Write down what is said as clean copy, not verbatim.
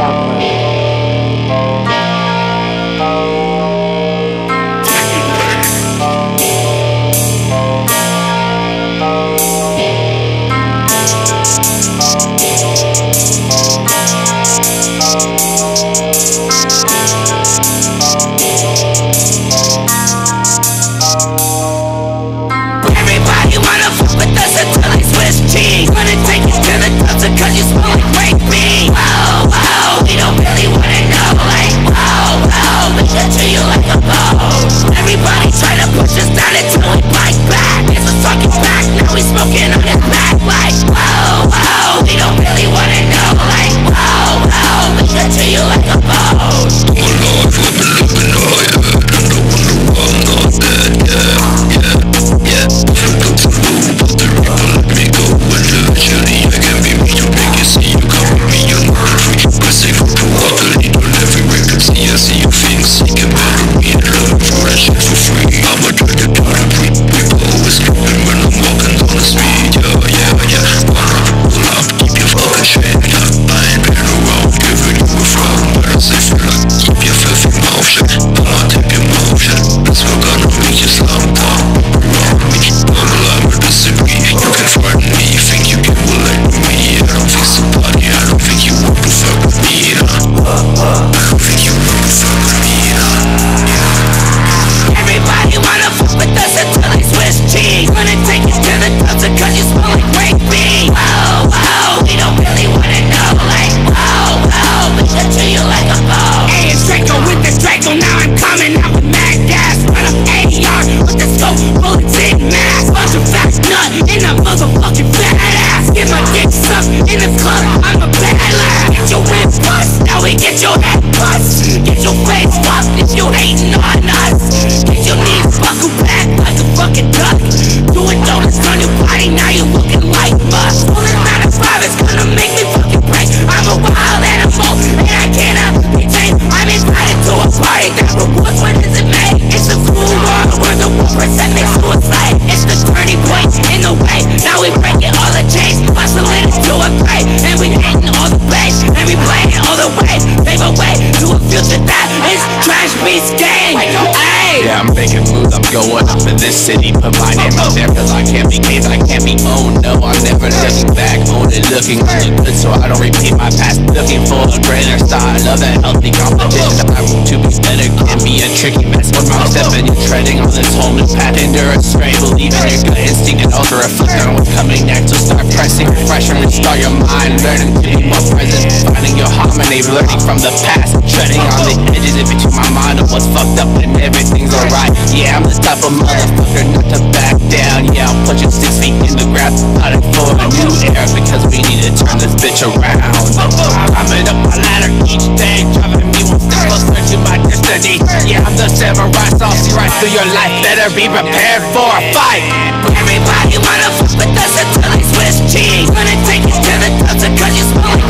Everybody wanna fuck with us until they switch cheese. Wanna take you to the Dubz cause you smell like great beans. Whoa, whoa, we don't really wanna know. Like, whoa, whoa, we should treat you like a boss. Everybody try to push us down until we bite back. This was talking back, now we smoking on his back. Like, whoa, whoa, we don't really wanna know. Like, whoa, whoa, we should treat you like a boss. Draco, now I'm coming out with mad gas. Run up AR with the scope, bullets in mass. Bunch of fat nut in a motherfucking fat ass. Get my dick sucked in the club, I'm a bad lad. Get your ribs bust, now we get your head bust. Get your face fucked if you hating on us. Get your knees buckled back like a fucking duck. Doing donuts on your body, now you looking like mush. Pulling out of 5 is gonna make me fucking break. I'm a wild animal and I cannot be tamed. I'm invited to a party that rewards when is it made. It's a cool world where the 1% makes to a slave. It's the turning point in the way. Now we breaking all the chains, hustling into a grave. And we hating all the bass, and we playing all the ways. Pave a way to a future that is trash beast game. Yeah, I'm making moves, I'm going up in this city. Put my name out there cause I can't be caved, I can't be owned. No, I'm never looking back, only looking good so I don't repeat my past. Looking for a greater style, love that healthy competition. I want to be better, can be a tricky mess. When I'm stepping, you're treading on this whole new path. Endurance straight, believe in your gut instinct and also reflect on what's coming next. So start pressing, refresh and restart your mind. Learning to be more present, finding your harmony, learning from the past. Treading on the edges in between my mind of what's fucked up and everything's alright. Yeah, I'm the type of motherfucker not to back down. Yeah, I'm punching 6 feet in the ground, fighting for a new era because we need to turn this bitch around. Climbing up my ladder each day, driving me one step closer to my destiny. Yeah, I'm the samurai, so I'll see right through your life. Better be prepared for a fight. Everybody wanna fuck with us until they switch cheese. Wanna take you to the Dubz cause you smell